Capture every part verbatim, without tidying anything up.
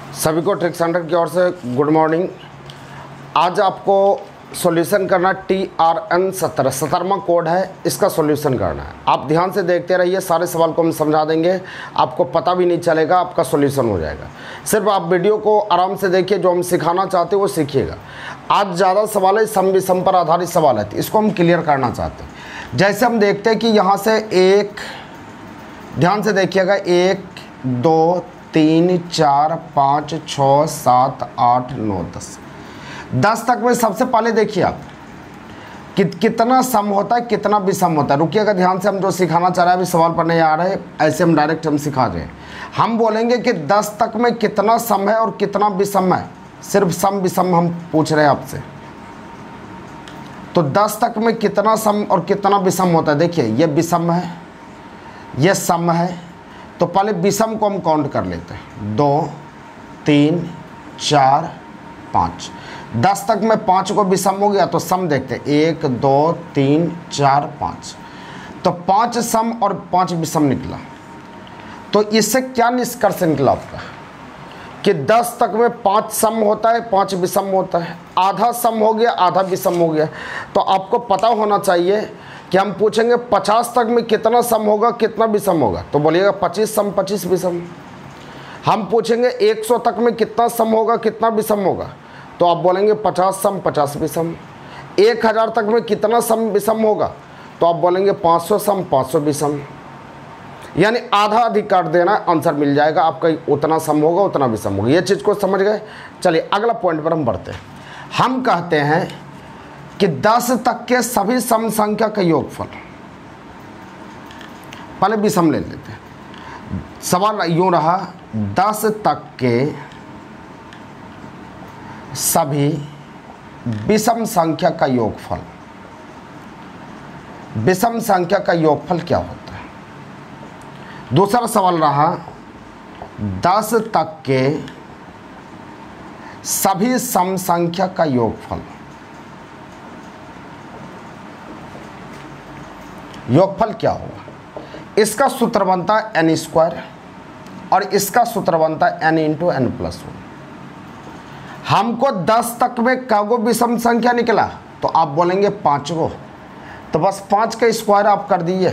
सभी को trick centre की ओर से गुड मॉर्निंग। आज आपको सॉल्यूशन करना टी आर एन सत्रह सत्रहवां कोड है, इसका सॉल्यूशन करना है। आप ध्यान से देखते रहिए, सारे सवाल को हम समझा देंगे, आपको पता भी नहीं चलेगा, आपका सॉल्यूशन हो जाएगा। सिर्फ आप वीडियो को आराम से देखिए, जो हम सिखाना चाहते हैं वो सीखिएगा। आज ज़्यादा सवाल है, सम विषम पर आधारित सवाल है, तो इसको हम क्लियर करना चाहते हैं। जैसे हम देखते हैं कि यहाँ से एक, ध्यान से देखिएगा, एक दो तीन चार पाँच छः सात आठ नौ दस दस तक में सबसे पहले देखिए आप कि कितना सम होता है, कितना विषम होता है। रुकिएगा ध्यान से, हम जो सिखाना चाह रहे हैं अभी सवाल पर नहीं आ रहे हैं, ऐसे हम डायरेक्ट हम सिखा रहे हैं। हम बोलेंगे कि दस तक में कितना सम है और कितना विषम है, सिर्फ सम विषम हम पूछ रहे हैं आपसे। तो दस तक में कितना सम और कितना विषम होता है, देखिए ये विषम है, ये सम है। तो पहले विषम को हम काउंट कर लेते हैं, दो तीन चार पाँच। दस तक में पाँच को विषम हो गया तो सम देखते हैं, एक दो तीन चार पाँच। तो पाँच सम और पाँच विषम निकला। तो इससे क्या निष्कर्ष निकला आपका कि दस तक में पाँच सम होता है, पाँच विषम होता है। आधा सम हो गया, आधा विषम हो गया। तो आपको पता होना चाहिए कि हम पूछेंगे पचास तक में कितना सम होगा, कितना विषम होगा, तो बोलिएगा पच्चीस सम पच्चीस विषम। हम पूछेंगे एक सौ तक में कितना सम होगा, कितना विषम होगा, तो आप बोलेंगे पचास सम पचास विषम। एक हज़ार तक में कितना सम विषम होगा, तो आप बोलेंगे पाँच सौ सम पाँच सौ विषम। यानी आधा अधिक काट देना, आंसर मिल जाएगा आपका, उतना सम होगा उतना विषम होगा। ये चीज़ को समझ गए। चलिए अगला पॉइंट पर हम बढ़ते हैं। हम कहते हैं कि दस तक के सभी सम संख्या का योगफल, पहले विषम ले लेते हैं। सवाल यूँ रहा, दस तक के सभी विषम संख्या का योगफल, विषम संख्या का योगफल क्या होता है। दूसरा सवाल रहा, दस तक के सभी सम संख्या का योगफल, योगफल क्या होगा। इसका सूत्र बनता है एन स्क्वायर और इसका सूत्र बनता है N into N plus one. हमको दस तक में कागो विषम संख्या निकला, तो आप बोलेंगे पाँच गो, तो बस पाँच का स्क्वायर आप कर दीजिए,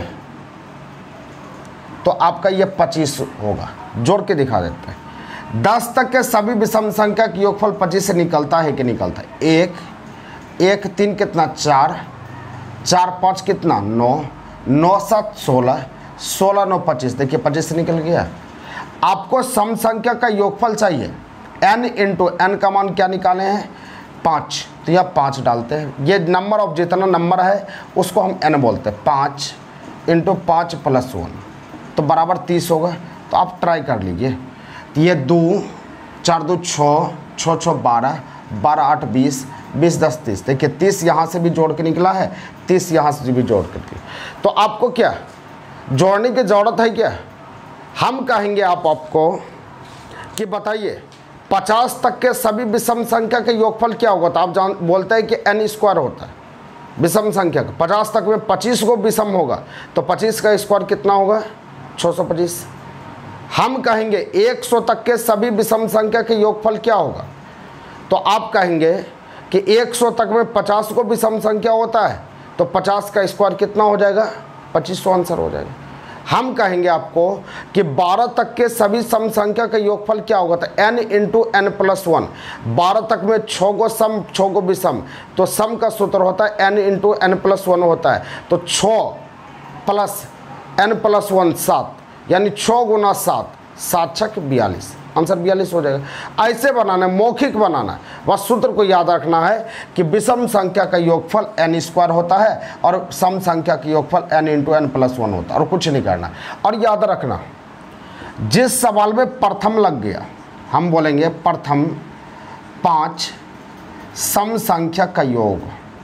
तो आपका ये पच्चीस होगा। जोड़ के दिखा देते हैं। दस तक के सभी विषम संख्या की योगफल पच्चीस से निकलता है कि निकलता है। एक एक तीन कितना, चार, चार पाँच कितना, नौ, नौ सात सोलह, सोलह नौ पच्चीस। देखिए पच्चीस से निकल गया। आपको सम संख्या का योगफल चाहिए, n इंटू एन का मान क्या निकाले हैं, पाँच, तो यह पाँच डालते हैं। ये नंबर ऑफ जितना नंबर है उसको हम n बोलते हैं। पाँच इंटू पाँच प्लस वन, तो बराबर तीस होगा। तो आप ट्राई कर लीजिए। ये दो, चार दो छः, छः छः बारह, बारह आठ बीस, बीस दस तीस। देखिए तीस यहाँ से भी जोड़ के निकला है, तीस यहाँ से भी जोड़ के। तो आपको क्या जोड़ने की ज़रूरत है क्या। हम कहेंगे आप आपको कि बताइए पचास तक के सभी विषम संख्या के योगफल क्या होगा, तो आप जान बोलते हैं कि एन स्क्वायर होता है विषम संख्या का। पचास तक में पच्चीस को विषम होगा, तो पच्चीस का स्क्वायर कितना होगा, छः सौ पच्चीस। हम कहेंगे एक सौ तक के सभी विषम संख्या के योगफल क्या होगा, तो आप कहेंगे कि एक सौ तक में पचास को विषम संख्या होता है, तो पचास का स्क्वायर कितना हो जाएगा, पच्चीस सौ आंसर हो जाएगा। हम कहेंगे आपको कि बारह तक के सभी सम संख्या का योगफल क्या होगा, तो n into N plus one. बारह तक में छः गो सम, छः गो विषम, तो सम का सूत्र होता है n into N plus one होता है। तो छः प्लस एन प्लस वन सात, यानी छः गुना सात, सात छक बयालीस, आंसर बयालीस हो जाएगा। ऐसे बनाना है, मौखिक बनाना है। बस सूत्र को याद रखना है कि विषम संख्या का योगफल एन स्क्वायर होता है और सम संख्या का योगफल N into N plus one होता है, और कुछ नहीं करना। और याद रखना, जिस सवाल में प्रथम लग गया, हम बोलेंगे प्रथम पाँच सम संख्या का योग,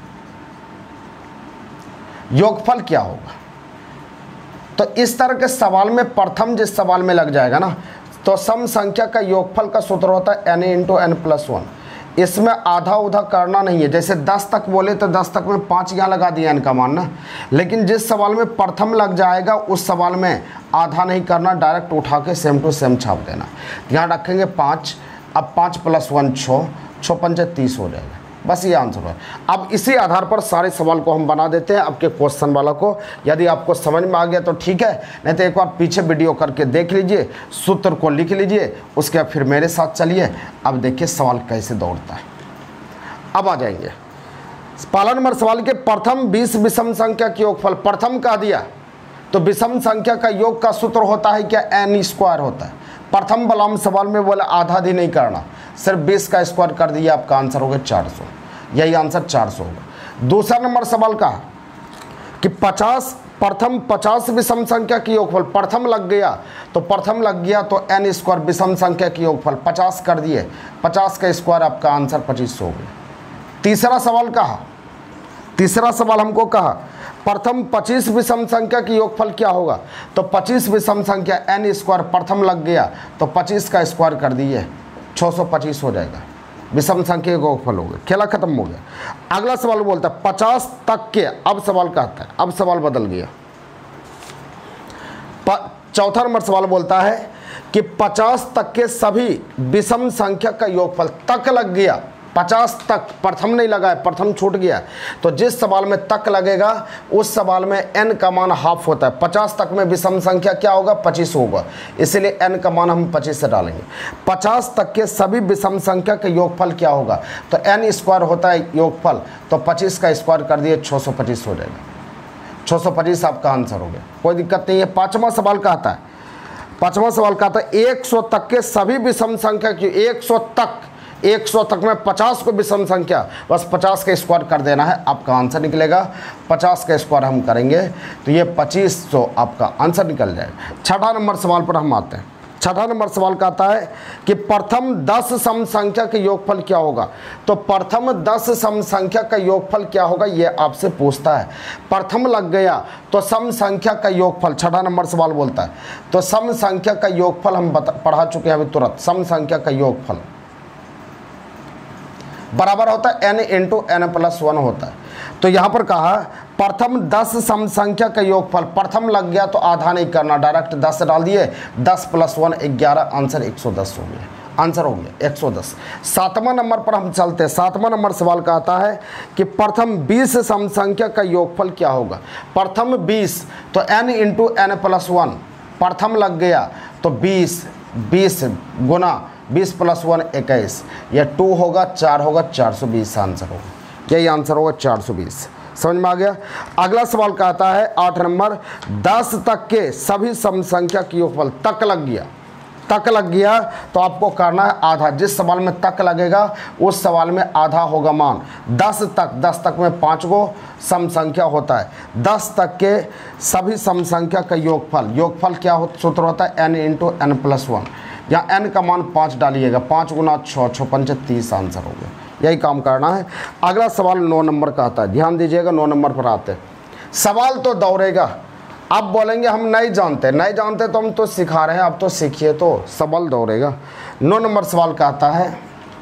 योगफल क्या होगा। तो इस तरह के सवाल में प्रथम जिस सवाल में लग जाएगा ना, तो सम संख्या का योगफल का सूत्र होता है N into N plus one. इसमें आधा उधा करना नहीं है। जैसे दस तक बोले तो दस तक में पाँच यहाँ लगा दिया एन का मान ना, लेकिन जिस सवाल में प्रथम लग जाएगा उस सवाल में आधा नहीं करना, डायरेक्ट उठा के सेम टू सेम छाप देना। ध्यान रखेंगे पाँच अब पाँच प्लस वन छः, छः पंचे तीस हो जाएगा। बस ये आंसर है। अब इसी आधार पर सारे सवाल को हम बना देते हैं आपके क्वेश्चन वाला को। यदि आपको समझ में आ गया तो ठीक है, नहीं तो एक बार पीछे वीडियो करके देख लीजिए, सूत्र को लिख लीजिए, उसके बाद फिर मेरे साथ चलिए। अब देखिए सवाल कैसे दौड़ता है। अब आ जाएंगे पहला नंबर सवाल के प्रथम बीस विषम संख्या के योगफल। प्रथम कह दिया तो विषम संख्या का योग का सूत्र होता है क्या, एन स्क्वायर होता है। प्रथम वाला हम सवाल में बोले आधा भी नहीं करना, सिर्फ बीस का स्क्वायर कर दिया, आपका आंसर होगा चार सौ। यही आंसर चार सौ होगा। दूसरा नंबर सवाल का कि पचास प्रथम पचास विषम संख्या की योगफल। प्रथम लग गया तो प्रथम लग गया तो एन स्क्वायर विषम संख्या की योगफल पचास कर दिए, पचास का स्क्वायर, आपका आंसर पच्चीस सौ हो गया। तीसरा सवाल कहा, तीसरा सवाल हमको कहा प्रथम पच्चीस विषम संख्या की योगफल क्या होगा, तो पच्चीस विषम संख्या एन स्क्वायर प्रथम लग गया तो पच्चीस का स्क्वायर कर दिए, छः सौ पच्चीस हो जाएगा, विषम संख्या का योगफल हो गया। खेला खत्म हो गया। अगला सवाल बोलता है पचास तक के, अब सवाल कहता है, अब सवाल बदल गया। चौथा नंबर सवाल बोलता है कि पचास तक के सभी विषम संख्या का योगफल। तक लग गया, पचास तक, प्रथम नहीं लगा है, प्रथम छूट गया, तो जिस सवाल में तक लगेगा उस सवाल में n का मान हाफ होता है। पचास तक में विषम संख्या क्या होगा, पच्चीस होगा, इसलिए n का मान हम पच्चीस से डालेंगे। पचास तक के सभी विषम संख्या के योगफल क्या होगा, तो n स्क्वायर होता है योगफल, तो पच्चीस का स्क्वायर कर दिए, छः सौ पच्चीस हो जाएगा। छः सौ पच्चीस आपका आंसर हो गया, कोई दिक्कत नहीं है। पाँचवा सवाल कहता है, पाँचवा सवाल कहता है एक सौ तक के सभी विषम संख्या की, एक सौ तक, एक सौ तक में पचास को विषम संख्या, बस पचास का स्क्वायर कर देना है, आपका आंसर निकलेगा। पचास का स्क्वायर हम करेंगे तो ये पच्चीस सौ आपका आंसर निकल जाएगा। छठा नंबर सवाल पर हम आते हैं। छठा नंबर सवाल कहता है कि प्रथम दस सम संख्या के योगफल क्या होगा, तो प्रथम दस सम संख्या का योगफल क्या होगा ये आपसे पूछता है। प्रथम लग गया तो सम संख्या का योगफल, छठा नंबर सवाल बोलता है, तो सम संख्या का योगफल हम बता पढ़ा चुके हैं अभी तुरंत। सम संख्या का योगफल बराबर होता है n into N plus one होता है। तो यहाँ पर कहा प्रथम दस सम संख्या का योगफल, प्रथम लग गया तो आधा नहीं करना, डायरेक्ट दस डाल दिए, दस प्लस वन ग्यारह, आंसर एक सौ दस हो गया, आंसर हो गया एक सौ दस। सातवां नंबर पर हम चलते हैं। सातवां नंबर सवाल का आता है कि प्रथम बीस सम संख्या का योगफल क्या होगा। प्रथम बीस तो n into N plus one, प्रथम लग गया तो बीस, बीस गुना बीस प्लस वन इक्कीस, यह टू होगा, चार होगा, चार सौ बीस आंसर होगा। यही आंसर होगा चार सौ बीस। समझ में आ गया। अगला सवाल कहता है आठ नंबर, दस तक के सभी सम संख्या की योगफल। तक लग गया, तक लग गया तो आपको करना है आधा। जिस सवाल में तक लगेगा उस सवाल में आधा होगा मान। दस तक, दस तक में पाँच गो सम संख्या होता है। दस तक के सभी सम संख्या का योगफल, योगफल क्या हो, सूत्र होता है N into N plus one. यहाँ n का मान पाँच डालिएगा, पाँच गुना छः, छः पंचे तीस आंसर हो गया। यही काम करना है। अगला सवाल नौ नंबर का आता है, ध्यान दीजिएगा, नौ नंबर पर आते हैं। सवाल तो दौड़ेगा, आप बोलेंगे हम नहीं जानते, नहीं जानते तो हम तो सिखा रहे हैं, आप तो सीखिए, तो सवाल दौड़ेगा। नौ नंबर सवाल का आता है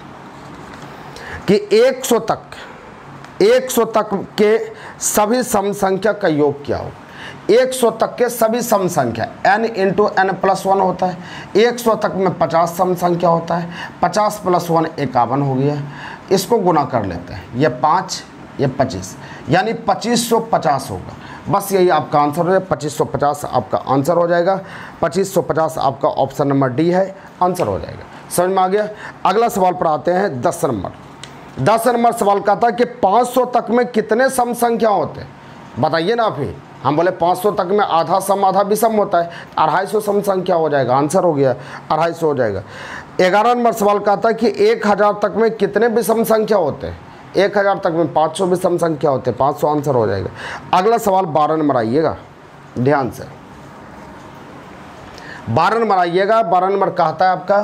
कि एक सौ तक, एक सौ तक के सभी सम संख्या का योग क्या हो। एक सौ तक के सभी सम संख्या, n into N plus one होता है। एक सौ तक में पचास सम संख्या होता है, पचास प्लस वन इक्यावन हो गया। इसको गुना कर लेते हैं, ये पाँच, ये पच्चीस, यानी पच्चीस सौ पचास होगा। बस यही आपका आंसर हो जाएगा, पच्चीस सौ पचास आपका आंसर हो जाएगा। पच्चीस सौ पचास आपका ऑप्शन नंबर डी है, आंसर हो जाएगा। समझ में आ गया। अगला सवाल पर आते हैं दस नंबर। दस नंबर सवाल का था कि पाँच सौ तक में कितने सम संख्या होते हैं, बताइए ना आप ही। हम बोले पाँच सौ तक में आधा सम आधा विषम होता है, अढ़ाई सौ सम संख्या हो जाएगा, आंसर हो गया अढ़ाई सौ हो जाएगा। ग्यारह नंबर सवाल का था कि एक हज़ार तक में कितने विषम संख्या होते हैं। एक हज़ार तक में पाँच सौ विषम संख्या होते हैं, पाँच सौ आंसर हो जाएगा। अगला सवाल बारह नंबर आइएगा ध्यान से, बारह नंबर आइएगा। बारह नंबर कहता है आपका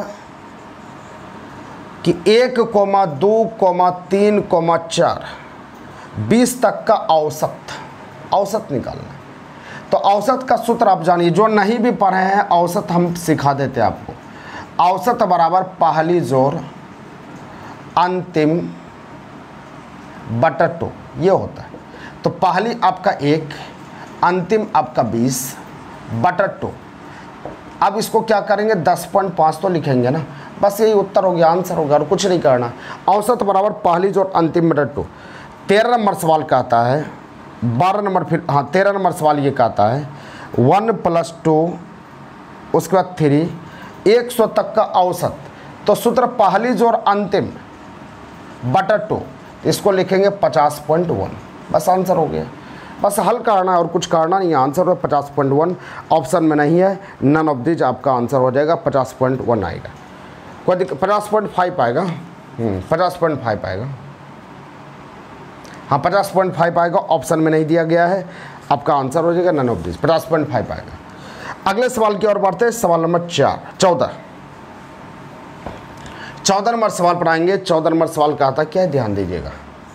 कि एक कोमा दो कोमा तीन कोमा चार बीस तक का औसत, औसत निकालना। तो औसत का सूत्र आप जानिए, जो नहीं भी पढ़े हैं औसत हम सिखा देते हैं आपको। औसत बराबर पहली जोड़ अंतिम बटा टू, ये होता है। तो पहली आपका एक, अंतिम आपका बीस बटा टू। अब इसको क्या करेंगे, दस पॉइंट पाँच तो लिखेंगे ना, बस यही उत्तर हो गया, आंसर होगा और कुछ नहीं करना। औसत बराबर पहली जोड़ अंतिम बटा टू। तेरह नंबर सवाल कहता है, बारह नंबर फिर हाँ तेरह नंबर सवाल ये कहता है वन प्लस टू उसके बाद थ्री एक सौ तक का औसत। तो सूत्र पहली जोड़ अंतिम बटा टू, इसको लिखेंगे पचास पॉइंट वन। बस आंसर हो गया, बस हल करना है और कुछ करना नहीं है। आंसर हो पचास पॉइंट वन, ऑप्शन में नहीं है, नन ऑफ दिस आपका आंसर हो जाएगा, पचास पॉइंट वन आएगा। कोई दिक्कत, पचास पॉइंट फाइव आएगा, पचास पॉइंट फाइव आएगा, हाँ पचास पॉइंट फाइव आएगा, ऑप्शन में नहीं दिया गया है, आपका आंसर हो जाएगा नन ऑफ दिस, पचास पॉइंट फाइव आएगा। अगले सवाल की ओर बढ़ते हैं, सवाल नंबर चार चौदह चौदह नंबर सवाल पर आएंगे। चौदह नंबर सवाल कहा था क्या है, ध्यान दीजिएगा।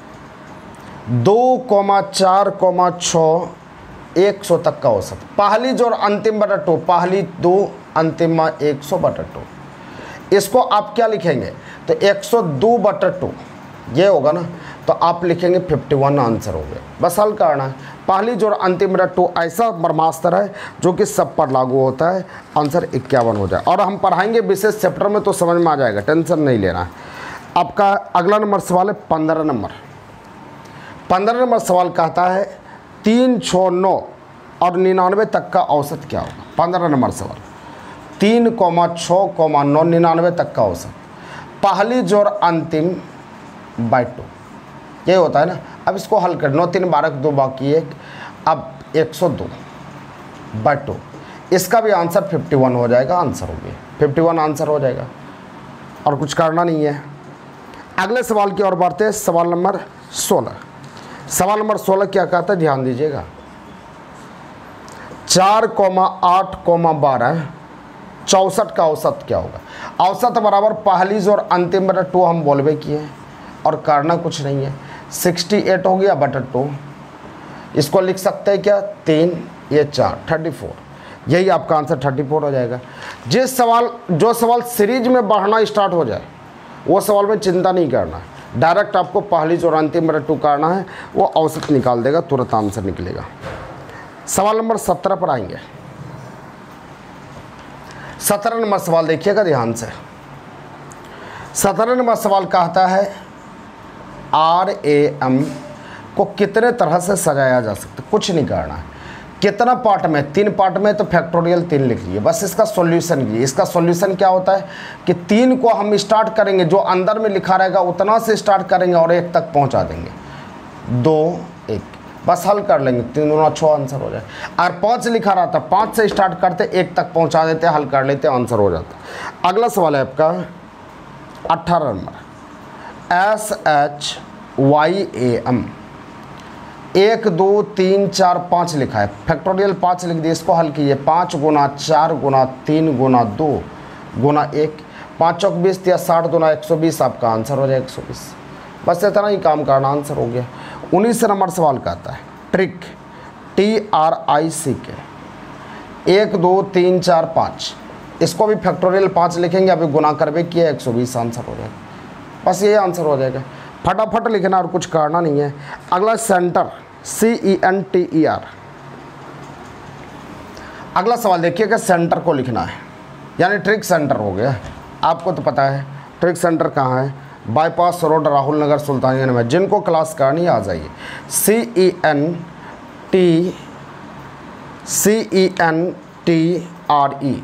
दो कोमा चार कोमा छः एक सौ तक का औसत, पहली जोड़ अंतिम बटा टू, पहली दो अंतिम एक सौ बटा टू। इसको आप क्या लिखेंगे, तो एक सौ दो बटा टू ये होगा ना, तो आप लिखेंगे इक्यावन, आंसर हो गया। बस हल करना है, पहली जोड़ अंतिम बटा टू ऐसा ब्रह्मास्त्र है जो कि सब पर लागू होता है, आंसर इक्यावन हो जाए। और हम पढ़ाएंगे विशेष चैप्टर में तो समझ में आ जाएगा, टेंशन नहीं लेना है। आपका अगला नंबर सवाल है पंद्रह नंबर। पंद्रह नंबर सवाल कहता है तीन छः नौ और निन्यानवे तक का औसत क्या होगा। पंद्रह नंबर सवाल, तीन कोमा छः कोमा नौ निन्यानवे तक का औसत, पहली जोड़ अंतिम बाई टू, ये होता है ना। अब इसको हल कर, नौ तीन बारह दो बाकी एक, अब एक सौ दो बाई टू, इसका भी आंसर इक्यावन हो जाएगा, आंसर हो गया इक्यावन, आंसर हो जाएगा और कुछ करना नहीं है। अगले सवाल की ओर बढ़ते हैं, सवाल नंबर सोलह। सवाल नंबर सोलह क्या कहता है, ध्यान दीजिएगा। चार कोमा आठ कोमा बारह चौसठ का औसत क्या होगा। औसत बराबर पहली जोड़ अंतिम बटा टू हम बोलबे किए और करना कुछ नहीं है, अड़सठ हो गया बटा टू, इसको लिख सकते हैं क्या, तीन ये चार, चौंतीस, यही आपका आंसर चौंतीस हो जाएगा। जिस सवाल जो सवाल सीरीज में बढ़ना स्टार्ट हो जाए वो सवाल में चिंता नहीं करना है, डायरेक्ट आपको पहली जोड़ अंतिम बटा टू करना है, वो औसत निकाल देगा, तुरंत आंसर निकलेगा। सवाल नंबर सत्रह पर आएंगे। सत्रह नंबर सवाल देखिएगा ध्यान से। सत्रह नंबर सवाल कहता है आर ए एम को कितने तरह से सजाया जा सकता है, कुछ नहीं करना है। कितना पार्ट में, तीन पार्ट में, तो फैक्टोरियल तीन लिख लिए, बस इसका सॉल्यूशन कीजिए। इसका सॉल्यूशन क्या होता है कि तीन को हम स्टार्ट करेंगे, जो अंदर में लिखा रहेगा उतना से स्टार्ट करेंगे और एक तक पहुंचा देंगे, दो एक, बस हल कर लेंगे, तीन दूना छः, आंसर हो जाए। और पाँच लिखा रहा था, पाँच से स्टार्ट करते एक तक पहुंचा देते, हल कर लेते, आंसर हो जाता। अगला सवाल है आपका अट्ठारह नंबर, S H Y A M, एक दो तीन चार पाँच लिखा है, फैक्टोरियल पाँच लिख दिए, इसको हल कीजिए। पाँच गुना चार गुना तीन गुना दो गुना एक, पाँच चौक बीस या साठ गुना एक सौ बीस, आपका आंसर हो जाए एक सौ बीस। बस इतना ही काम करना, आंसर हो गया। उन्नीस नंबर सवाल कहता है trick, T R I C K, एक दो तीन चार पाँच, इसको भी फैक्टोरियल पाँच लिखेंगे, अभी गुना करवे किया, एक सौ बीस आंसर हो जाएगा। बस ये आंसर हो जाएगा, फटाफट लिखना और कुछ करना नहीं है। अगला centre, C E N T E R. अगला सवाल देखिएगा, सेंटर को लिखना है, यानी ट्रिक सेंटर हो गया। आपको तो पता है ट्रिक सेंटर कहाँ है, बाईपास रोड, राहुल नगर, सुल्तानिया में। जिनको क्लास करनी आ जाइए। C E N T C E N T R E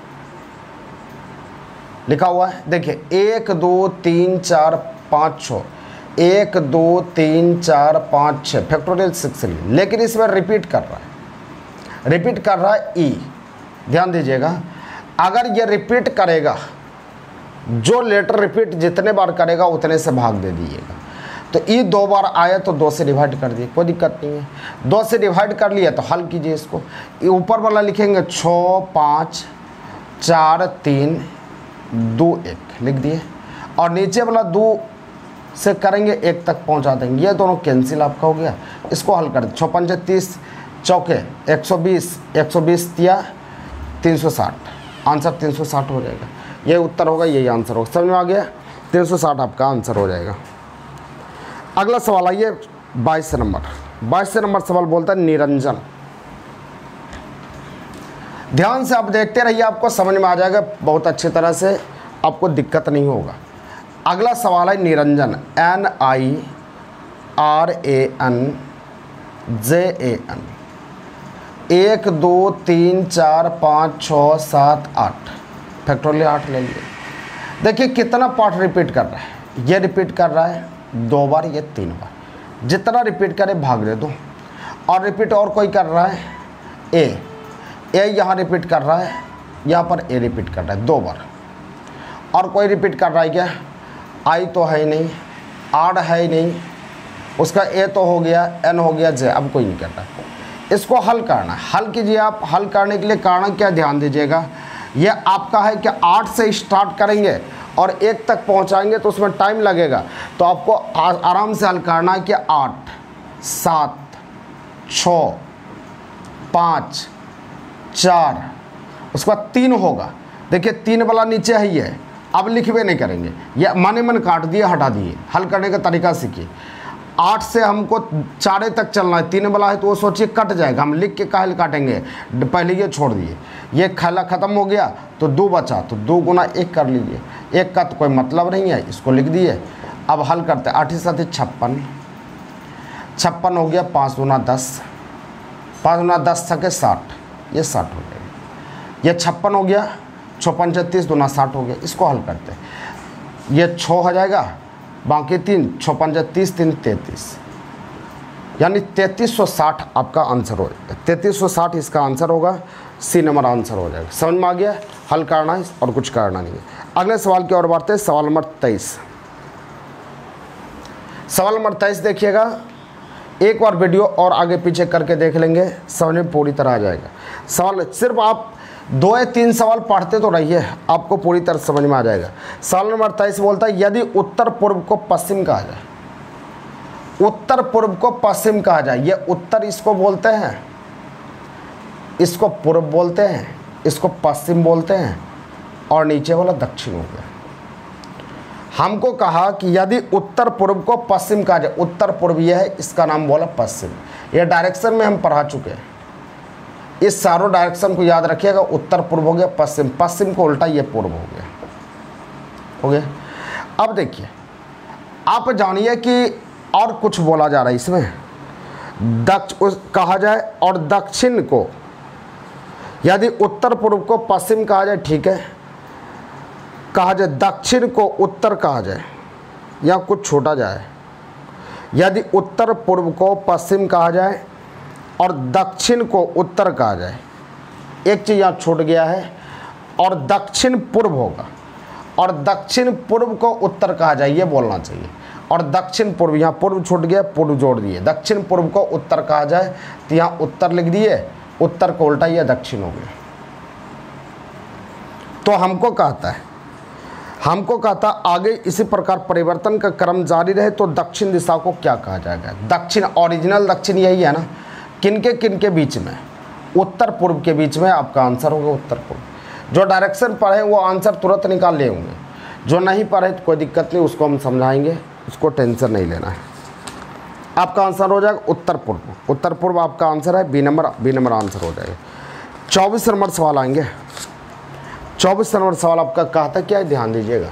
लिखा हुआ है, देखिए एक दो तीन चार पाँच छः, एक दो तीन चार पाँच छः, फैक्टोरियल सिक्स, लेकिन इसमें रिपीट कर रहा है, रिपीट कर रहा है ई। ध्यान दीजिएगा, अगर ये रिपीट करेगा, जो लेटर रिपीट जितने बार करेगा उतने से भाग दे दीजिएगा। तो ई दो बार आया तो दो से डिवाइड कर दिए, कोई दिक्कत नहीं है। दो से डिवाइड कर लिया तो हल कीजिए इसको। ऊपर वाला लिखेंगे छः पाँच चार तीन दो एक लिख दिए, और नीचे वाला दो से करेंगे एक तक पहुंचा देंगे, ये दोनों कैंसिल आपका हो गया। इसको हल कर दे, छः पंचे तीस, चौके एक सौ बीस, एक सौ बीस दिया तीन सौ साठ, आंसर तीन सौ साठ हो जाएगा। ये उत्तर होगा, यही आंसर होगा। समझ में आ गया, तीन सौ साठ आपका आंसर हो जाएगा। अगला सवाल आइए बाईस नंबर। बाईस नंबर सवाल बोलता है निरंजन। ध्यान से आप देखते रहिए, आपको समझ में आ जाएगा बहुत अच्छी तरह से। आपको दिक्कत नहीं होगा। अगला सवाल है Niranjan, N I R A N J A N. एक दो तीन चार पाँच छः सात आठ, फैक्टोरियल आठ ले लिए। देखिए कितना पार्ट रिपीट कर रहा है, ये रिपीट कर रहा है दो बार, ये तीन बार। जितना रिपीट करे भाग दे दो। और रिपीट और कोई कर रहा है, ए ए यहाँ रिपीट कर रहा है, यहाँ पर ए रिपीट कर रहा है दो बार। और कोई रिपीट कर रहा है क्या? आई तो है ही नहीं, आर है ही नहीं, उसका ए तो हो गया, एन हो गया, जे, अब कोई नहीं कर रहा। इसको हल करना है, हल कीजिए आप। हल करने के लिए कारण क्या ध्यान दीजिएगा, ये आपका है कि आठ से स्टार्ट करेंगे और एक तक पहुंचाएंगे तो उसमें टाइम लगेगा। तो आपको आराम से हल करना है कि आठ, सात, छः, पाँच, चार, उसके बाद तीन होगा। देखिए तीन वाला नीचे है, ये अब लिखवे नहीं करेंगे, ये माने मन काट दिए, हटा दिए। हल करने का तरीका सीखिए। आठ से हमको चारे तक चलना है, तीन वाला है तो वो सोचिए कट जाएगा, हम लिख के काहे काटेंगे, पहले ये छोड़ दिए। ये खाला ख़त्म हो गया तो दो बचा, तो दो गुना एक कर लीजिए। एक का तो कोई मतलब नहीं है, इसको लिख दिए। अब हल करते हैं, आठ सात छप्पन, छप्पन हो गया, पाँच गुना दस, पाँच गुना दस सके साठ, ये साठ हो जाएगा। ये छप्पन हो गया, छप्पन छत्तीस गुना साठ हो गया। इसको हल करते हैं, ये छः हो जाएगा, बाकी तीन, छप्पन छत्तीस तीन तैंतीस, यानी तैंतीस सौ साठ आपका आंसर हो जाएगा। तैंतीस सौ साठ इसका आंसर होगा, सी नंबर आंसर हो जाएगा। समझ में आ गया? हल करना है और कुछ करना नहीं है। अगले सवाल की ओर बढ़ते हैं, सवाल नंबर तेईस। सवाल नंबर तेईस देखिएगा, एक बार वीडियो और आगे पीछे करके देख लेंगे, समझ में पूरी तरह आ जाएगा। सवाल सिर्फ आप दो या तीन सवाल पढ़ते तो रहिए, आपको पूरी तरह समझ में आ जाएगा। सवाल नंबर तेईस बोलता है, यदि उत्तर पूर्व को पश्चिम कहा जाए, उत्तर पूर्व को पश्चिम कहा जाए, ये उत्तर इसको बोलते हैं, इसको पूर्व बोलते हैं, इसको पश्चिम बोलते हैं, और नीचे वाला दक्षिण हो गया। हमको कहा कि यदि उत्तर पूर्व को पश्चिम कहा जाए, उत्तर पूर्व यह है, इसका नाम बोला पश्चिम। यह डायरेक्शन में हम पढ़ा चुके हैं, इस चारों डायरेक्शन को याद रखिएगा। उत्तर पूर्व हो गया, पश्चिम, पश्चिम को उल्टा ये पूर्व हो गया, हो गया। अब देखिए, आप जानिए कि और कुछ बोला जा रहा है इसमें, दक्ष कहा जाए और दक्षिण को, यदि उत्तर पूर्व को पश्चिम कहा जाए, ठीक है, कहा जाए दक्षिण को उत्तर कहा जाए, या कुछ छोटा जाए। यदि उत्तर पूर्व को पश्चिम कहा जाए और दक्षिण को उत्तर कहा जाए, एक चीज़ यहाँ छूट गया है, और दक्षिण पूर्व होगा, और दक्षिण पूर्व को उत्तर कहा जाए, ये बोलना चाहिए। और दक्षिण पूर्व, यहाँ पूर्व छूट गया, पूर्व जोड़ दिए। दक्षिण पूर्व को उत्तर कहा जाए, तो यहाँ उत्तर लिख दिए, उत्तर को उल्टा ये दक्षिण हो गया। तो हमको कहता है, हमको कहता आगे इसी प्रकार परिवर्तन का क्रम जारी रहे तो दक्षिण दिशा को क्या कहा जाएगा? दक्षिण, ओरिजिनल दक्षिण यही है ना, किनके किनके बीच में? उत्तर पूर्व के बीच में आपका आंसर होगा उत्तर पूर्व। जो डायरेक्शन पढ़े वो आंसर तुरंत निकाल ले होंगे, जो नहीं पढ़े तो कोई दिक्कत नहीं, उसको हम समझाएंगे, उसको टेंशन नहीं लेना है। आपका आंसर हो जाएगा उत्तर पूर्व। उत्तर पूर्व आपका आंसर है, B number, B number answer हो जाएगा। चौबीस नंबर सवाल आएंगे। चौबीस नंबर सवाल आपका कहता क्या है, ध्यान दीजिएगा।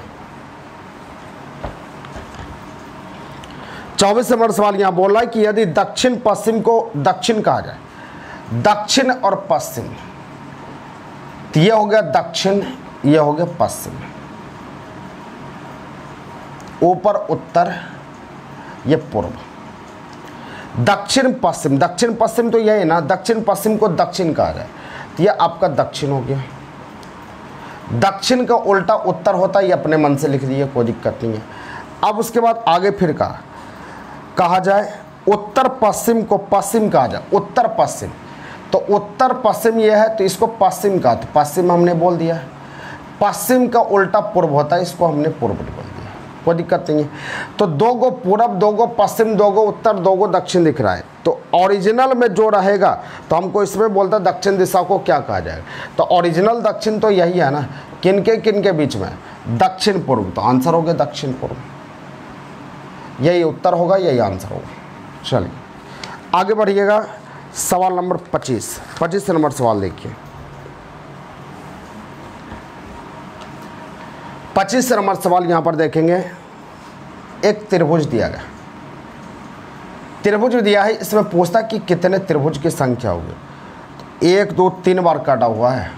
चौबीस नंबर सवाल यहां बोल रहा है कि यदि दक्षिण पश्चिम को दक्षिण कहा जाए, दक्षिण और पश्चिम, तो ये हो गया दक्षिण, ये हो गया पश्चिम, ऊपर उत्तर, ये पूर्व। दक्षिण पश्चिम, दक्षिण पश्चिम तो यही है ना, दक्षिण पश्चिम को दक्षिण कहा जाए, तो ये आपका दक्षिण हो गया। दक्षिण का उल्टा उत्तर होता है, ये अपने मन से लिख दिए, कोई दिक्कत नहीं है। अब उसके बाद आगे फिर कहा कहा जाए उत्तर पश्चिम को पश्चिम कहा जाए, उत्तर पश्चिम, तो उत्तर पश्चिम ये है, तो इसको पश्चिम कहा, तो पश्चिम हमने बोल दिया। पश्चिम का उल्टा पूर्व होता है, इसको हमने पूर्व बोल दिया, कोई दिक्कत नहीं है। तो दो गो पूर्व, दो गो पश्चिम, दो गो उत्तर, दो गो दक्षिण दिख रहा है। तो ओरिजिनल में जो रहेगा तो हमको इसमें बोलता है दक्षिण दिशा को क्या कहा जाएगा। तो ओरिजिनल दक्षिण तो यही है ना, किनके किनके बीच में? दक्षिण पूर्व, तो आंसर हो गया दक्षिण पूर्व, यही उत्तर होगा, यही आंसर होगा। चलिए आगे बढ़िएगा, सवाल नंबर पच्चीस। पच्चीस नंबर सवाल देखिए। पच्चीस नंबर सवाल यहाँ पर देखेंगे। एक त्रिभुज दिया गया, त्रिभुज दिया है, इसमें पूछता कि कितने त्रिभुज की संख्या होगी। तो एक दो तीन बार काटा हुआ है,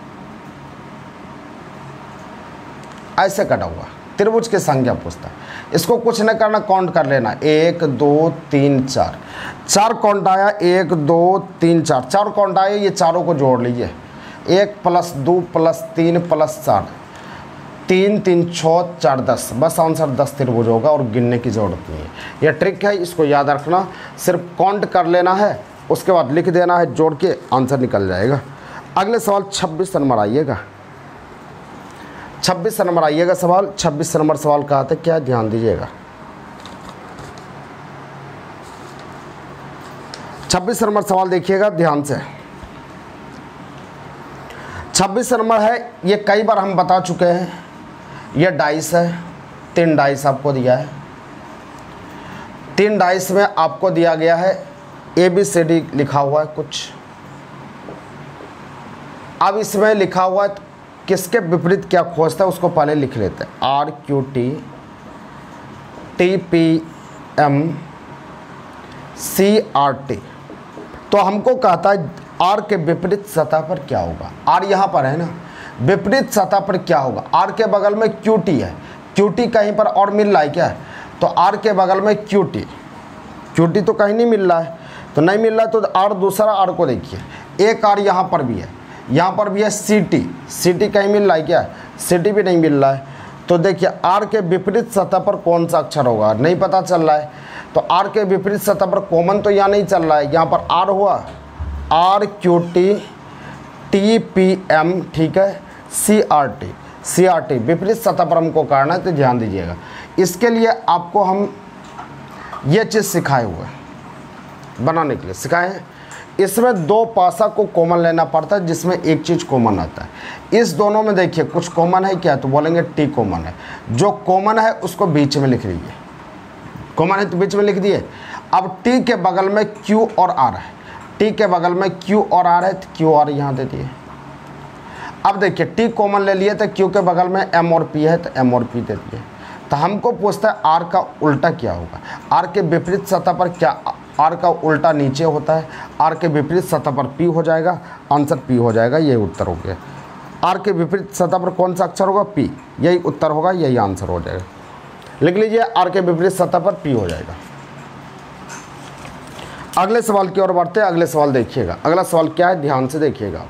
ऐसे कटा हुआ त्रिभुज की संख्या पूछता है। इसको कुछ नहीं करना, काउंट कर लेना, एक दो तीन चार, चार काउंट आया, एक दो तीन चार, चार काउंट आए, ये चारों को जोड़ लीजिए, एक प्लस दो प्लस तीन प्लस चार, तीन तीन छः चार दस, बस आंसर दस त्रिभुज होगा और गिनने की ज़रूरत नहीं है। यह ट्रिक है, इसको याद रखना, सिर्फ काउंट कर लेना है, उसके बाद लिख देना है, जोड़ के आंसर निकल जाएगा। अगले सवाल छब्बीस नंबर आइएगा, छब्बीस नंबर आइएगा सवाल। छब्बीस नंबर सवाल कहा था, क्या ध्यान दीजिएगा। छब्बीस नंबर सवाल देखिएगा ध्यान से। छब्बीस नंबर है, ये कई बार हम बता चुके हैं। ये डाइस है, तीन डाइस आपको दिया है, तीन डाइस में आपको दिया गया है ए बी सी डी लिखा हुआ है कुछ। अब इसमें लिखा हुआ है किसके विपरीत क्या खोजता है, उसको पहले लिख लेते हैं। R Q T, T P M, C R T. तो हमको कहता है आर के विपरीत सतह पर क्या होगा। आर यहाँ पर है ना, विपरीत सतह पर क्या होगा। आर के बगल में क्यू टी है, क्यू टी कहीं पर और मिल रहा है क्या, तो आर के बगल में क्यू टी, क्यू टी तो कहीं नहीं मिल रहा है, तो नहीं मिल रहा है तो आर दूसरा आर को देखिए, एक आर यहाँ पर भी है, यहाँ पर भी है सी टी, सी टी कहीं मिल रहा है क्या, सी टी भी नहीं मिल रहा है। तो देखिए आर के विपरीत सतह पर कौन सा अक्षर होगा, नहीं पता चल रहा है। तो आर के विपरीत सतह पर कॉमन तो यहाँ नहीं चल रहा है, यहाँ पर आर हुआ, R Q T, T P M, ठीक है, C R T, C R T विपरीत सतह पर हमको करना है, तो ध्यान दीजिएगा। इसके लिए आपको हम ये चीज़ सिखाए हुए हैं, बनाने के लिए सिखाए हैं। इसमें दो पासा को कॉमन लेना पड़ता है, जिसमें एक चीज़ कॉमन आता है। इस दोनों में देखिए कुछ कॉमन है क्या, तो बोलेंगे टी कॉमन है। जो कॉमन है उसको बीच में लिख लीजिए, कॉमन है तो बीच में लिख दिए। अब टी के बगल में क्यू और आर है, टी के बगल में क्यू और आर है, तो क्यू आर यहाँ दे दिए। अब देखिए टी कॉमन ले लिए, तो क्यू के बगल में एम और पी है, तो एम और पी दे दिए। तो हमको पूछता है आर का उल्टा क्या होगा। आर के विपरीत सतह पर क्या, आर का उल्टा नीचे होता है, आर के विपरीत सतह पर पी हो जाएगा, आंसर पी हो जाएगा, यही उत्तर हो गया। आर के विपरीत सतह पर कौन सा अक्षर होगा, पी, यही उत्तर होगा, यही आंसर हो जाएगा। लिख लीजिए आर के विपरीत सतह पर पी हो जाएगा। अगले सवाल की ओर बढ़ते हैं। अगले सवाल देखिएगा, अगला सवाल क्या है, ध्यान से देखिएगा।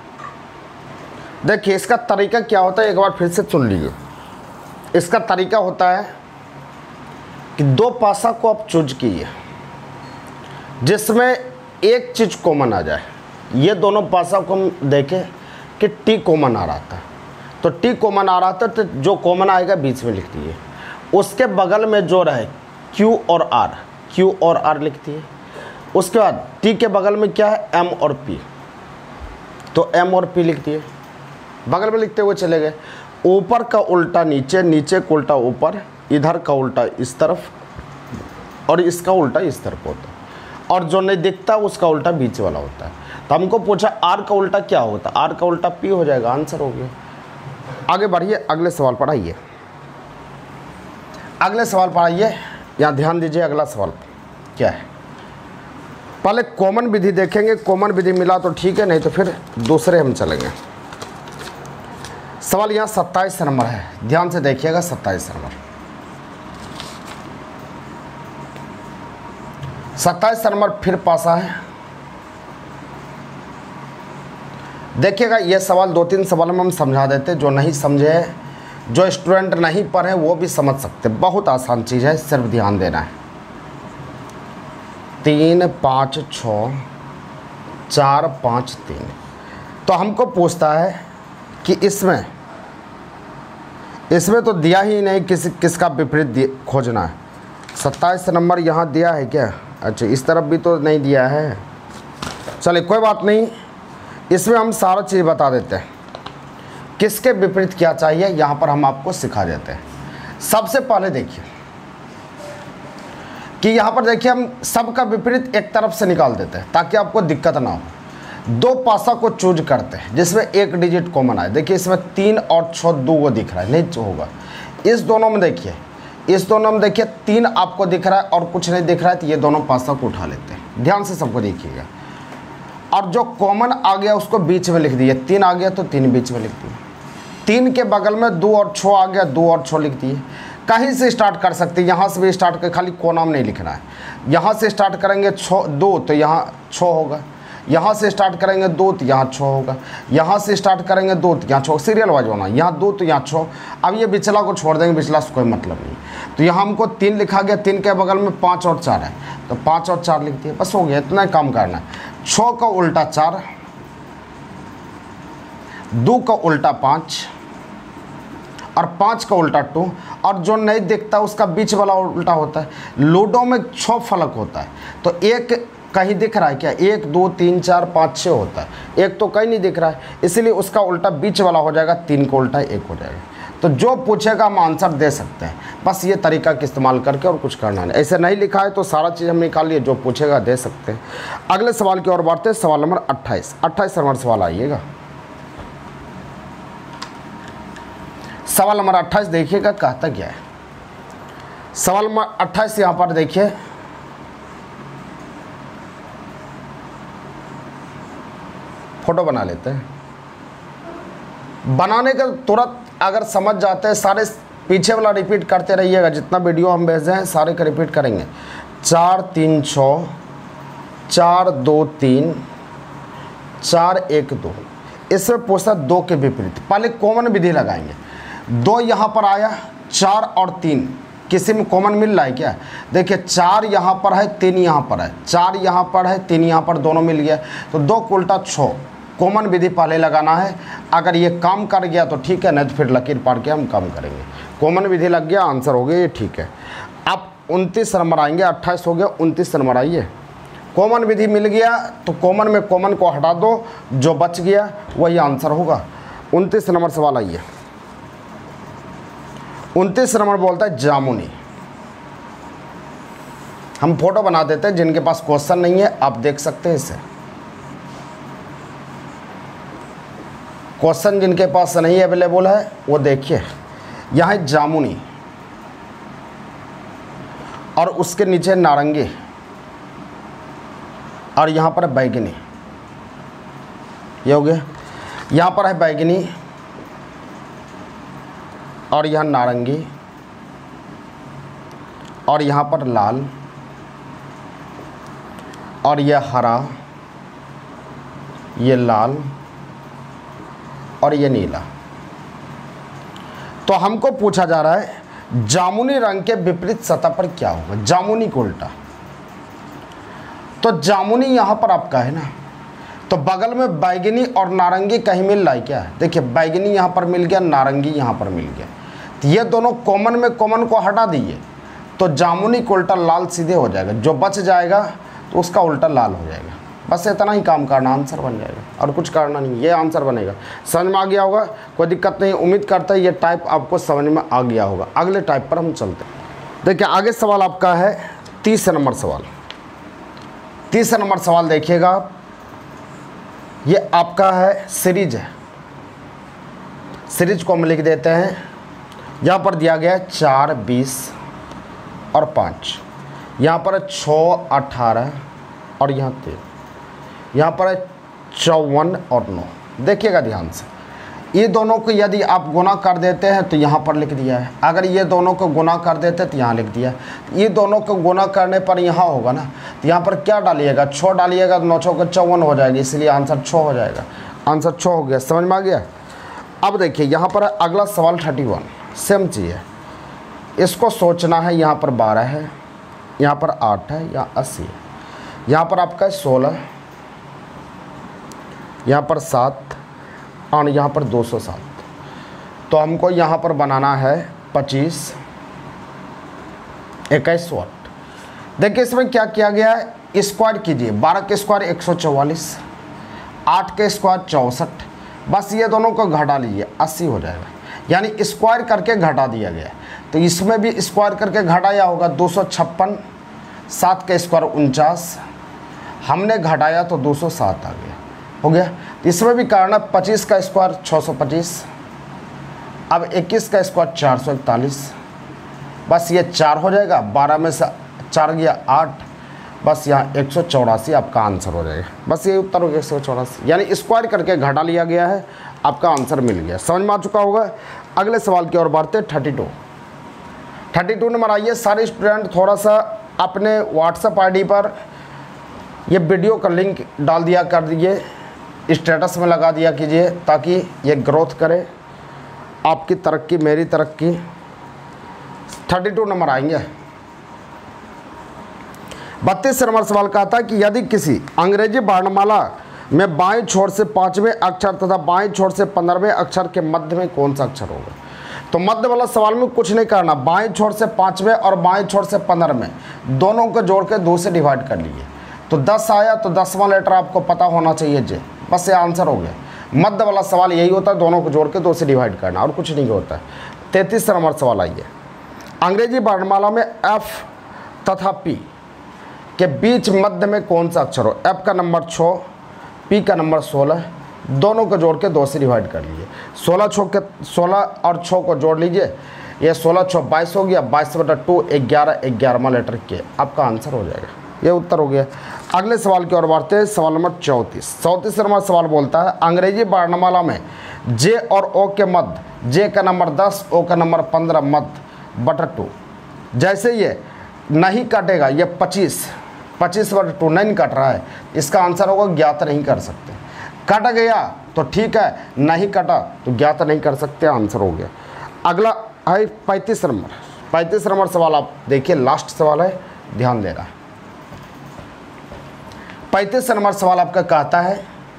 देखिए इसका तरीका क्या होता है, एक बार फिर से सुन लीजिए। इसका तरीका होता है कि दो पासा को आप चूज कीजिए जिसमें एक चीज़ कॉमन आ जाए। ये दोनों पासा को हम देखें कि टी कॉमन आ रहा था, तो टी कॉमन आ रहा था, तो जो कॉमन आएगा बीच में लिख दिए। उसके बगल में जो रहे क्यू और आर, क्यू और आर लिख दिए। उसके बाद टी के बगल में क्या है, एम और पी, तो एम और पी लिख दिए, बगल में लिखते हुए चले गए। ऊपर का उल्टा नीचे, नीचे का उल्टा ऊपर, इधर का उल्टा इस तरफ और इसका उल्टा इस तरफ होता है, और जो नहीं दिखता उसका उल्टा बीच वाला होता है। तो हमको पूछा आर का उल्टा क्या होता है, आर का उल्टा पी हो जाएगा, आंसर हो गया। आगे बढ़िए, अगले सवाल पर आइए, अगले सवाल पर आइए, यहाँ ध्यान दीजिए। अगला सवाल क्या है, पहले कॉमन विधि देखेंगे, कॉमन विधि मिला तो ठीक है, नहीं तो फिर दूसरे हम चलेंगे। सवाल यहाँ सत्ताईस नंबर है, ध्यान से देखिएगा। सत्ताईस नंबर, सत्ताईस नंबर फिर पासा है। देखिएगा ये सवाल दो तीन सवाल में हम समझा देते, जो नहीं समझे, जो स्टूडेंट नहीं पढ़े वो भी समझ सकते। बहुत आसान चीज़ है, सिर्फ ध्यान देना है। तीन पाँच छः चार पाँच तीन, तो हमको पूछता है कि इसमें इसमें तो दिया ही नहीं, किस किसका विपरीत खोजना है। सत्ताईस नंबर यहाँ दिया है क्या, अच्छा इस तरफ भी तो नहीं दिया है, चलिए कोई बात नहीं, इसमें हम सारा चीज़ बता देते हैं। किसके विपरीत क्या चाहिए यहाँ पर हम आपको सिखा देते हैं। सबसे पहले देखिए कि यहाँ पर देखिए हम सबका विपरीत एक तरफ से निकाल देते हैं ताकि आपको दिक्कत ना हो। दो पासा को चूज करते हैं जिसमें एक डिजिट कॉमन आए। देखिए इसमें तीन और छः दो को दिख रहा है, नहीं होगा। इस दोनों में देखिए, इस दोनों में देखिए तीन आपको दिख रहा है और कुछ नहीं दिख रहा है, तो ये दोनों पासा को उठा लेते हैं। ध्यान से सबको देखिएगा। और जो कॉमन आ गया उसको बीच में लिख दिए। तीन आ गया तो तीन बीच में लिख दिए। तीन के बगल में दो और छः आ गया, दो और छः लिख दिए। कहीं से स्टार्ट कर सकते हैं, यहाँ से भी स्टार्ट कर, खाली को नाम नहीं लिखना है। यहाँ से स्टार्ट करेंगे छः दो तो यहाँ छः होगा, यहाँ से स्टार्ट करेंगे दो तो यहाँ छः होगा, यहाँ से स्टार्ट करेंगे दो तो यहाँ छः, सीरियल वाइज होना। यहाँ दो तो यहाँ छः। अब ये बिचला को छोड़ देंगे, बिचला से कोई मतलब नहीं। तो यहाँ हमको तीन लिखा गया, तीन के बगल में पाँच और चार है तो पाँच और चार लिख दिए, बस हो गया। इतना काम करना है। छः का उल्टा चार, दो का उल्टा पाँच और पाँच का उल्टा टू। और जो नहीं दिखता उसका बीच वाला उल्टा होता है। लूडो में छः फलक होता है तो एक कहीं दिख रहा है क्या? एक दो तीन चार पाँच छः होता है, एक तो कहीं नहीं दिख रहा है, इसलिए उसका उल्टा बीच वाला हो जाएगा। तीन का उल्टा एक हो जाएगा। तो जो पूछेगा हम आंसर दे सकते हैं, बस ये तरीका का इस्तेमाल करके, और कुछ करना नहीं। ऐसे नहीं लिखा है तो सारा चीज़ हम निकाल लिए, जो पूछेगा दे सकते हैं। अगले सवाल की ओर बढ़ते हैं। सवाल नंबर अट्ठाईस। अट्ठाईस नंबर सवाल आइएगा। सवाल नंबर अट्ठाईस देखिएगा कहता क्या है। सवाल नंबर अट्ठाईस यहाँ पर देखिए, फोटो बना लेते हैं। बनाने का तुरंत अगर समझ जाते हैं, सारे पीछे वाला रिपीट करते रहिएगा। जितना वीडियो हम भेजे हैं सारे का रिपीट करेंगे। चार तीन छः, चार दो तीन, चार एक दो। इसमें पूछता दो के विपरीत। पहले कॉमन विधि लगाएंगे। दो यहाँ पर आया, चार और तीन किसी में कॉमन मिल रहा है क्या? देखिए चार यहाँ पर है, तीन यहाँ पर है, चार यहाँ पर है, तीन यहाँ पर, दोनों मिल गया तो दो को उल्टा छः। कॉमन विधि पहले लगाना है। अगर ये काम कर गया तो ठीक है, नहीं तो फिर लकीर पार के हम काम करेंगे। कॉमन विधि लग गया, आंसर हो गया ये, ठीक है। अब उनतीस नंबर आएंगे। अट्ठाईस हो गया, उनतीस नंबर आइए। कॉमन विधि मिल गया तो कॉमन में कॉमन को हटा दो, जो बच गया वही आंसर होगा। उनतीस नंबर सवाल आइए। उनतीस नंबर बोलता है जामुनी। हम फोटो बना देते हैं, जिनके पास क्वेश्चन नहीं है आप देख सकते हैं इसे। क्वेश्चन जिनके पास नहीं अवेलेबल है वो देखिए। यहाँ है जामुनी और उसके नीचे नारंगी और यहाँ पर है बैगनी। ये हो गया। यहाँ पर है बैगनी और यहाँ नारंगी और यहाँ पर लाल और यह हरा, ये लाल और ये नीला। तो हमको पूछा जा रहा है जामुनी रंग के विपरीत सतह पर क्या होगा? जामुनी को उल्टा। तो जामुनी यहाँ पर आपका है ना, तो बगल में बैगनी और नारंगी कहीं मिल रहा है क्या? देखिए बैगनी यहाँ पर मिल गया, नारंगी यहाँ पर मिल गया। तो ये दोनों कॉमन में कॉमन को हटा दिए तो जामुनी को उल्टा लाल सीधे हो जाएगा। जो बच जाएगा तो उसका उल्टा लाल हो जाएगा। बस इतना ही काम करना, आंसर बन जाएगा और कुछ करना नहीं, ये आंसर बनेगा। समझ में आ गया होगा? कोई दिक्कत नहीं। उम्मीद करता है ये टाइप आपको समझ में आ गया होगा। अगले टाइप पर हम चलते हैं। देखिए आगे सवाल आपका है तीस नंबर सवाल। तीस नंबर सवाल देखिएगा आप। ये आपका है सीरीज है। सीरीज को हम लिख देते हैं। यहाँ पर दिया गया है चार, बीस और पाँच। यहाँ पर है छः, अठारह और यहाँ तीन। यहाँ पर है चौवन और नौ। देखिएगा ध्यान से। ये दोनों को यदि आप गुना कर देते हैं तो यहाँ पर लिख दिया है। अगर ये दोनों को गुना कर देते हैं तो यहाँ लिख दिया है। ये दोनों को गुना करने पर यहाँ होगा ना, तो यहाँ पर क्या डालिएगा? छः डालिएगा तो नौ छः का चौवन हो जाएगी, इसलिए आंसर छः हो जाएगा। आंसर छः हो गया। समझ में आ गया? अब देखिए यहाँ पर अगला सवाल थर्टी वन। सेम चीज़ है, इसको सोचना है। यहाँ पर बारह है, यहाँ पर आठ है, यहाँ अस्सी है, यहाँ पर आपका सोलह, यहाँ पर सात और यहाँ पर दो सौ सात। तो हमको यहाँ पर बनाना है पच्चीस, इक्कीस वाट। देखिए इसमें क्या किया गया है, स्क्वायर कीजिए। बारह के स्क्वायर एक सौ चौवालीस, आठ के स्क्वायर चौंसठ। बस ये दोनों को घटा लीजिए, अस्सी हो जाएगा। यानी स्क्वायर करके घटा दिया गया। तो इसमें भी स्क्वायर करके घटाया होगा, दो सौ छप्पन। सात का स्क्वायर उनचास, हमने घटाया तो दो सौ सात आ गया। हो गया। इसमें भी कारण है पच्चीस का स्क्वायर छः सौ पच्चीस, अब इक्कीस का स्क्वायर चार सौ इकतालीस, बस ये चार हो जाएगा, बारह में से चार गया आठ, बस यहाँ एक सौ चौरासी आपका आंसर हो जाएगा। बस ये उत्तर हो गया एक सौ चौरासी, यानी स्क्वायर करके घटा लिया गया है, आपका आंसर मिल गया। समझ में आ चुका होगा। अगले सवाल की ओर बढ़ते हैं। Thirty two thirty two number आइए। सारे स्टूडेंट थोड़ा सा अपने व्हाट्सएप आई डी पर ये वीडियो का लिंक डाल दिया कर दीजिए, स्टेटस में लगा दिया कीजिए, ताकि ये ग्रोथ करे, आपकी तरक्की मेरी तरक्की। थर्टी टू नंबर आएंगे। बत्तीस नंबर सवाल कहता है कि यदि किसी अंग्रेजी वर्णमाला में बाएं छोर से पांचवें अक्षर तथा बाएं छोर से पंद्रहवें अक्षर के मध्य में कौन सा अक्षर होगा? तो मध्य वाला सवाल में कुछ नहीं करना, बाएं छोर से पांचवें और बाएं छोर से पंद्रहवें दोनों को जोड़ के दो से डिवाइड कर लीजिए, तो दस आया, तो दसवां लेटर आपको पता होना चाहिए जे, बस ये आंसर हो गया। मध्य वाला सवाल यही होता है, दोनों को जोड़ के दो से डिवाइड करना, और कुछ नहीं होता है। तैंतीस नंबर सवाल आइए। अंग्रेजी वर्णमाला में एफ तथा पी के बीच मध्य में कौन सा अक्षर हो? एफ का नंबर छः, पी का नंबर सोलह, दोनों को जोड़ के दो से डिवाइड कर लीजिए। सोलह छः के सोलह और छः को जोड़ लीजिए, ये सोलह छः बाईस हो गया, बाईस बटा टू ग्यारह, ग्यारहवां लेटर के आपका आंसर हो जाएगा। ये उत्तर हो गया। अगले सवाल की ओर बढ़ते हैं। सवाल नंबर चौंतीस चौंतीस नंबर सवाल बोलता है अंग्रेजी वर्णमाला में जे और ओ के मध्य, जे का नंबर दस, ओ का नंबर पंद्रह मध्य बटा टू। जैसे ये नहीं काटेगा, ये पच्चीस पच्चीस बटा टू नहीं काट रहा है, इसका आंसर होगा ज्ञात नहीं कर सकते। कट गया तो ठीक है, नहीं कटा तो ज्ञात नहीं कर सकते, आंसर हो गया। अगला है पैंतीस नंबर पैंतीस नंबर सवाल आप देखिए, लास्ट सवाल है, ध्यान देना। पैंतीस नंबर सवाल आपका कहता है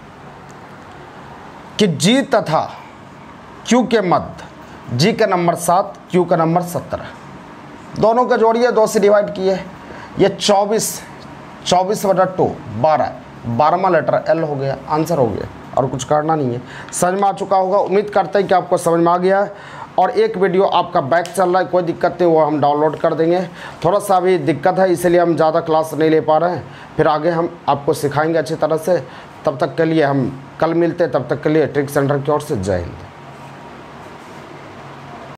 कि जी तथा क्यू के मध्य, जी का नंबर सात, क्यू का नंबर सत्रह, दोनों का जोड़िए, दो से डिवाइड किए, ये चौबीस चौबीस बटा टू बारह, बारहवां लेटर एल हो गया, आंसर हो गया, और कुछ करना नहीं है। समझ में आ चुका होगा। उम्मीद करते हैं कि आपको समझ में आ गया है। और एक वीडियो आपका बैक चल रहा है, कोई दिक्कत नहीं, वो हम डाउनलोड कर देंगे। थोड़ा सा अभी दिक्कत है, इसलिए हम ज़्यादा क्लास नहीं ले पा रहे हैं, फिर आगे हम आपको सिखाएंगे अच्छी तरह से। तब तक के लिए हम कल मिलते हैं, तब तक के लिए ट्रिक सेंटर की ओर से जय हिंद।